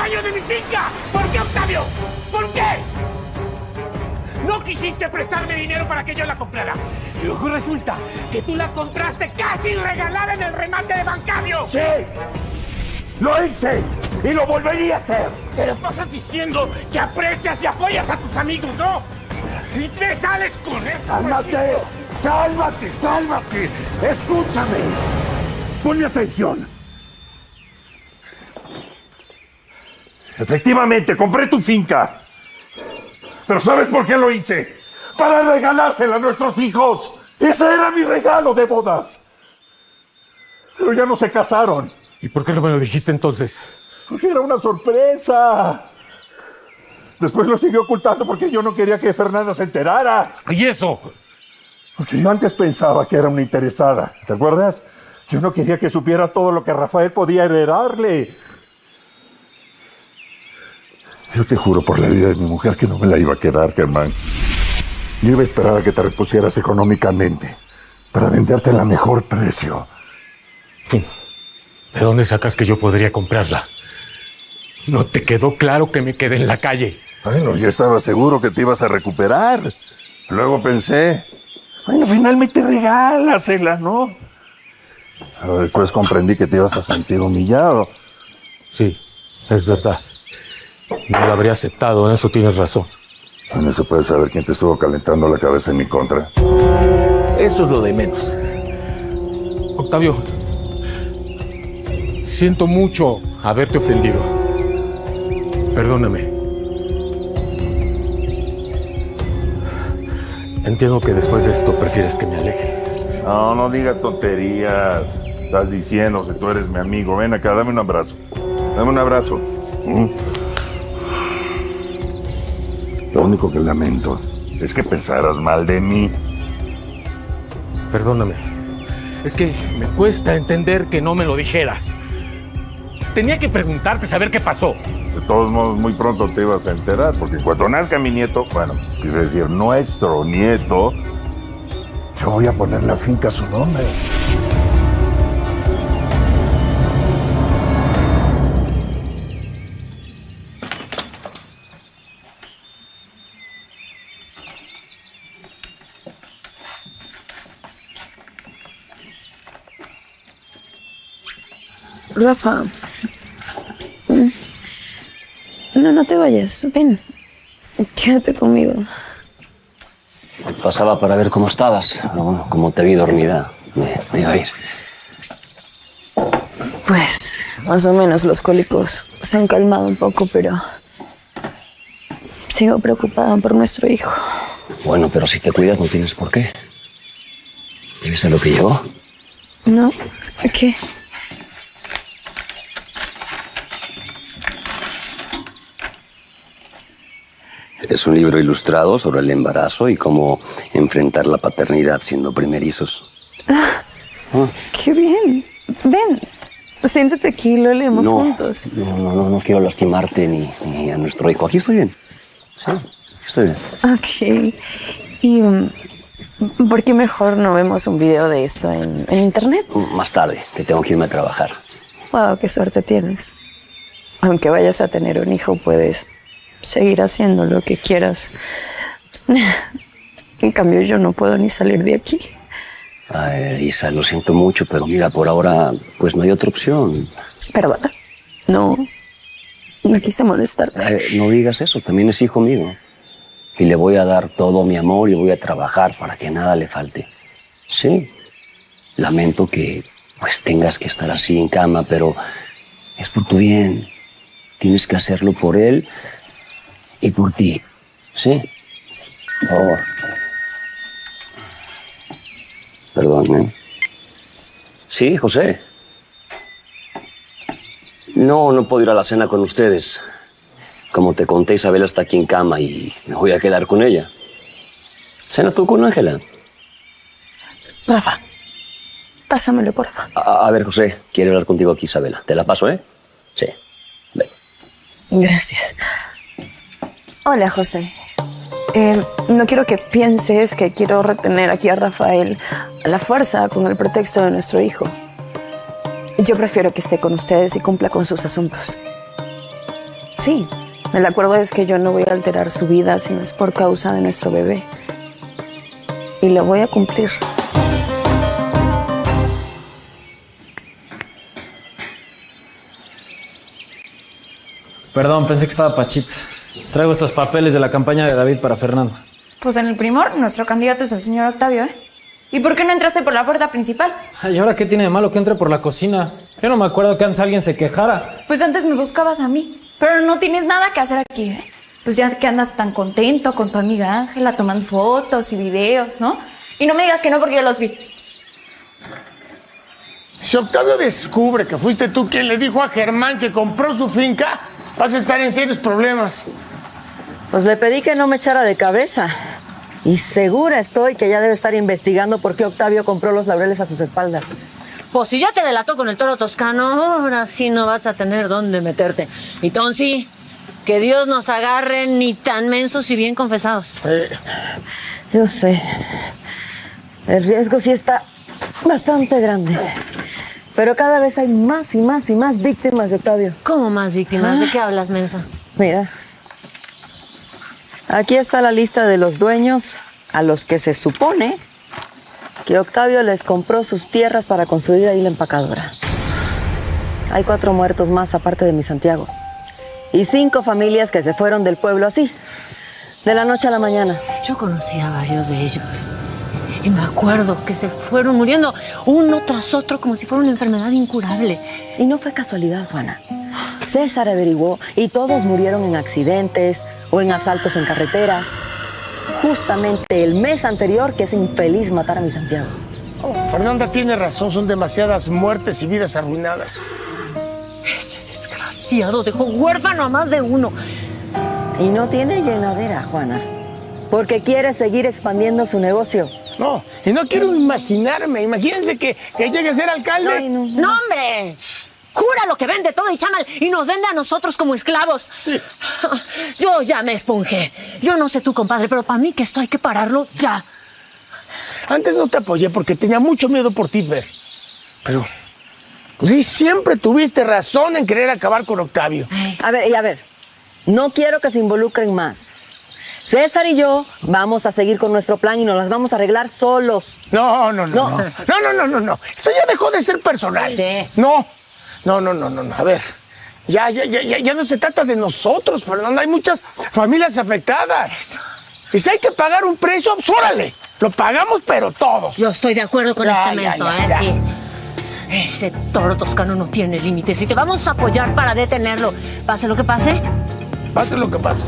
dueño de mi finca. ¿Por qué, Octavio? ¿Por qué? No quisiste prestarme dinero para que yo la comprara. Y luego resulta que tú la compraste casi regalada en el remate de Bancario. ¡Sí! ¡Lo hice! ¡Y lo volvería a hacer! Te lo pasas diciendo que aprecias y apoyas a tus amigos, ¿no? Y te sales con él. ¡Cálmate! ¡Cálmate! ¡Cálmate! ¡Escúchame! Ponme atención. Efectivamente, compré tu finca. ¿Pero sabes por qué lo hice? ¡Para regalársela a nuestros hijos! ¡Ese era mi regalo de bodas! Pero ya no se casaron. ¿Y por qué no me lo dijiste entonces? Porque era una sorpresa. Después lo siguió ocultando porque yo no quería que Fernanda se enterara. ¿Y eso? Porque yo antes pensaba que era una interesada. ¿Te acuerdas? Yo no quería que supiera todo lo que Rafael podía heredarle. Yo te juro por la vida de mi mujer que no me la iba a quedar, Germán. Yo iba a esperar a que te repusieras económicamente para venderte a mejor precio. ¿De dónde sacas que yo podría comprarla? ¿No te quedó claro que me quedé en la calle? Bueno, yo estaba seguro que te ibas a recuperar. Luego pensé, bueno, finalmente regálasela, ¿no? Pero después comprendí que te ibas a sentir humillado. Sí, es verdad. No lo habría aceptado, en eso tienes razón. En eso puedes saber quién te estuvo calentando la cabeza en mi contra. Eso es lo de menos. Octavio, siento mucho haberte ofendido. Perdóname. Entiendo que después de esto prefieres que me aleje. No, no digas tonterías. Estás diciendo que tú eres mi amigo. Ven acá, dame un abrazo. Dame un abrazo. Lo único que lamento es que pensaras mal de mí. Perdóname. Es que me cuesta entender que no me lo dijeras. Tenía que preguntarte, saber qué pasó. De todos modos, muy pronto te ibas a enterar, porque cuando nazca mi nieto, bueno, quise decir nuestro nieto, yo voy a poner la finca a su nombre. Rafa, no te vayas. Ven, quédate conmigo. Pasaba para ver cómo estabas. Pero bueno, como te vi dormida, me iba a ir. Pues, más o menos los cólicos se han calmado un poco, pero sigo preocupada por nuestro hijo. Bueno, pero si te cuidas no tienes por qué. ¿Ya viste lo que llegó? No, ¿qué? Es un libro ilustrado sobre el embarazo y cómo enfrentar la paternidad siendo primerizos. ¡Qué bien! Ven, siéntate aquí y lo leemos juntos. No quiero lastimarte ni a nuestro hijo. Aquí estoy bien. Sí, aquí estoy bien. Ok. ¿Y por qué mejor no vemos un video de esto en internet? Más tarde, que tengo que irme a trabajar. Wow, qué suerte tienes. Aunque vayas a tener un hijo, puedes seguir haciendo lo que quieras. En cambio, yo no puedo ni salir de aquí. A ver, Isa, lo siento mucho, pero mira, por ahora, pues no hay otra opción. Perdón. No quise molestarte. No digas eso, también es hijo mío. Y le voy a dar todo mi amor y voy a trabajar para que nada le falte. Sí, lamento que pues tengas que estar así en cama, pero es por tu bien. Tienes que hacerlo por él y por ti. ¿Sí? Por favor. Perdón, ¿eh? Sí, José. No puedo ir a la cena con ustedes. Como te conté, Isabela está aquí en cama y me voy a quedar con ella. Cena tú con Ángela. Rafa, pásamelo, porfa. A ver, José, quiere hablar contigo aquí, Isabela. Te la paso, ¿eh? Sí. Ven. Gracias. Hola, José. No quiero que pienses que quiero retener aquí a Rafael a la fuerza con el pretexto de nuestro hijo. Yo prefiero que esté con ustedes y cumpla con sus asuntos. Sí, el acuerdo es que yo no voy a alterar su vida si no es por causa de nuestro bebé. Y lo voy a cumplir. Perdón, pensé que estaba Pachita. Traigo estos papeles de la campaña de David para Fernando. Pues en el primor, nuestro candidato es el señor Octavio, ¿eh? ¿Y por qué no entraste por la puerta principal? ¿Y ahora qué tiene de malo que entre por la cocina? Yo no me acuerdo que antes alguien se quejara. Pues antes me buscabas a mí. Pero no tienes nada que hacer aquí, ¿eh? Pues ya que andas tan contento con tu amiga Ángela tomando fotos y videos, ¿no? Y no me digas que no porque yo los vi. Si Octavio descubre que fuiste tú quien le dijo a Germán que compró su finca, vas a estar en serios problemas. Pues le pedí que no me echara de cabeza. Y segura estoy que ya debe estar investigando por qué Octavio compró los laureles a sus espaldas. Pues si ya te delató con el toro toscano, ahora sí no vas a tener dónde meterte. Y Tonsi, que Dios nos agarre ni tan mensos y bien confesados. Yo sé. El riesgo sí está bastante grande. Pero cada vez hay más y más y más víctimas de Octavio. ¿Cómo más víctimas? ¿De qué hablas, mensa? Mira. Aquí está la lista de los dueños a los que se supone que Octavio les compró sus tierras para construir ahí la empacadora. Hay 4 muertos más aparte de mi Santiago. Y 5 familias que se fueron del pueblo así, de la noche a la mañana. Yo conocí a varios de ellos. Y me acuerdo que se fueron muriendo uno tras otro como si fuera una enfermedad incurable. Y no fue casualidad, Juana. César averiguó y todos murieron en accidentes o en asaltos en carreteras. Justamente el mes anterior que ese infeliz matara a mi Santiago. Fernanda tiene razón, son demasiadas muertes y vidas arruinadas. Ese desgraciado dejó huérfano a más de uno. Y no tiene llenadera, Juana, porque quiere seguir expandiendo su negocio. No, y no quiero imaginarme. Imagínense que llegue a ser alcalde. ¡No, hombre! Jura lo que vende todo y chamal y nos vende a nosotros como esclavos. Sí. Yo ya me esponjé. Yo no sé tú, compadre, pero para mí que esto hay que pararlo ya. Antes no te apoyé porque tenía mucho miedo por ti, Fer. Pero pues sí, siempre tuviste razón en querer acabar con Octavio. A ver, no quiero que se involucren más. César y yo vamos a seguir con nuestro plan y nos las vamos a arreglar solos. No. Esto ya dejó de ser personal. Sí. No. A ver, ya no se trata de nosotros, Fernanda. Hay muchas familias afectadas. Eso. Y si hay que pagar un precio, pues órale. Lo pagamos, pero todos. Yo estoy de acuerdo con este menso, sí. Ese toro toscano no tiene límites y te vamos a apoyar para detenerlo. Pase lo que pase. Pase lo que pase.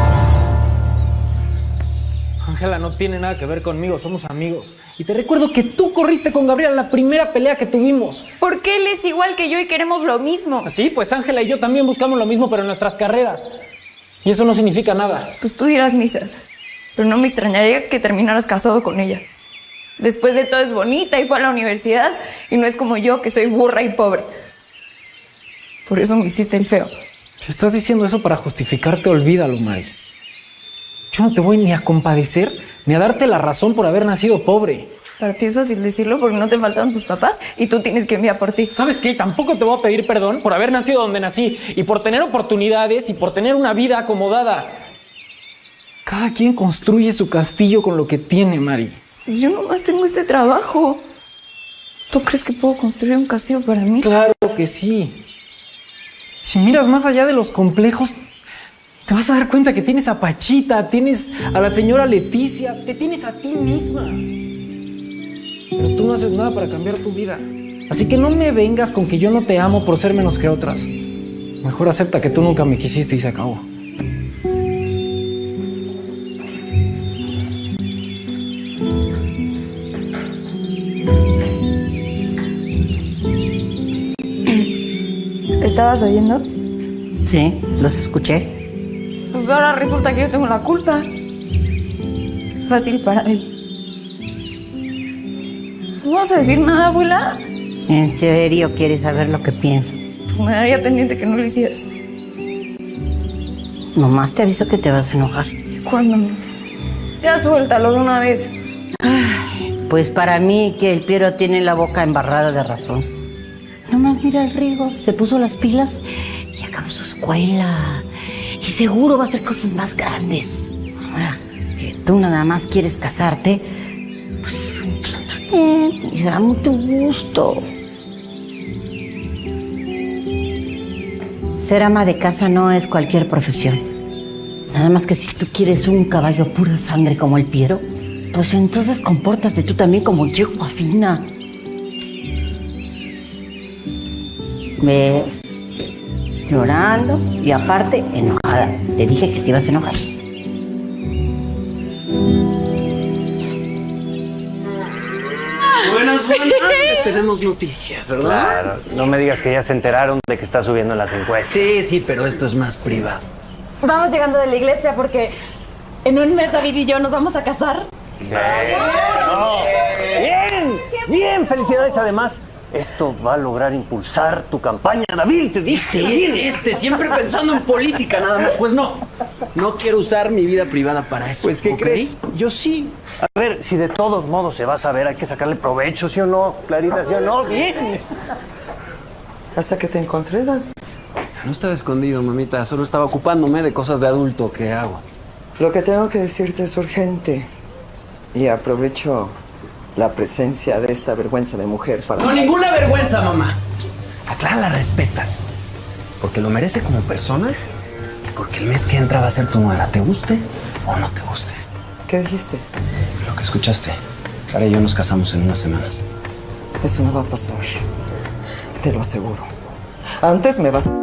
Ángela no tiene nada que ver conmigo, somos amigos. Y te recuerdo que tú corriste con Gabriela en la primera pelea que tuvimos. Porque él es igual que yo y queremos lo mismo. Sí, pues Ángela y yo también buscamos lo mismo, pero en nuestras carreras. Y eso no significa nada. Pues tú dirás misa, pero no me extrañaría que terminaras casado con ella. Después de todo es bonita y fue a la universidad y no es como yo que soy burra y pobre. Por eso me hiciste el feo. Si estás diciendo eso para justificarte, olvídalo, Mari. Yo no te voy ni a compadecer ni a darte la razón por haber nacido pobre. Para ti es fácil decirlo porque no te faltaron tus papás y tú tienes que enviar por ti. ¿Sabes qué? Tampoco te voy a pedir perdón por haber nacido donde nací y por tener oportunidades y por tener una vida acomodada. Cada quien construye su castillo con lo que tiene, Mari. Yo nomás tengo este trabajo. ¿Tú crees que puedo construir un castillo para mí? Claro que sí. Si miras más allá de los complejos, te vas a dar cuenta que tienes a Pachita, tienes a la señora Leticia, te tienes a ti misma. Pero tú no haces nada para cambiar tu vida. Así que no me vengas con que yo no te amo por ser menos que otras. Mejor acepta que tú nunca me quisiste y se acabó. ¿Estabas oyendo? Sí, los escuché. Pues ahora resulta que yo tengo la culpa. Fácil para él. ¿No vas a decir nada, abuela? ¿En serio quieres saber lo que pienso? Pues me daría pendiente que no lo hicieras. Nomás te aviso que te vas a enojar. ¿Cuándo? Ya suéltalo de una vez. Pues para mí que el Piero tiene la boca embarrada de razón. Nomás mira el Rigo, se puso las pilas y acabó su escuela. Y seguro va a hacer cosas más grandes. Ahora que tú nada más quieres casarte, pues está bien, y da mucho gusto. Ser ama de casa no es cualquier profesión. Nada más que si tú quieres un caballo pura sangre como el Piero, pues entonces compórtate tú también como yegua fina. ¿Ves? Llorando y aparte enojada. Te dije que te ibas a enojar. Buenas, tenemos noticias, ¿verdad? Claro, no me digas que ya se enteraron de que está subiendo las encuestas. Sí, pero esto es más privado. Vamos llegando de la iglesia porque en un mes David y yo nos vamos a casar. Bien, felicidades. Además, esto va a lograr impulsar tu campaña, David. Te diste. Siempre pensando en política nada más. Pues no quiero usar mi vida privada para eso. Pues, ¿qué ¿ok? crees? Yo sí. A ver, si de todos modos se va a saber, hay que sacarle provecho, ¿sí o no? Clarita, ¿sí o no? Bien. Hasta que te encontré, David. No estaba escondido, mamita. Solo estaba ocupándome de cosas de adulto que hago. Lo que tengo que decirte es urgente. Y aprovecho la presencia de esta vergüenza de mujer para... No, ninguna vergüenza, mamá. A Clara la respetas. Porque lo merece como persona. Porque el mes que entra va a ser tu nuera. ¿Te guste o no te guste? ¿Qué dijiste? Lo que escuchaste. Clara y yo nos casamos en unas semanas. Eso no va a pasar. Te lo aseguro. Antes me vas...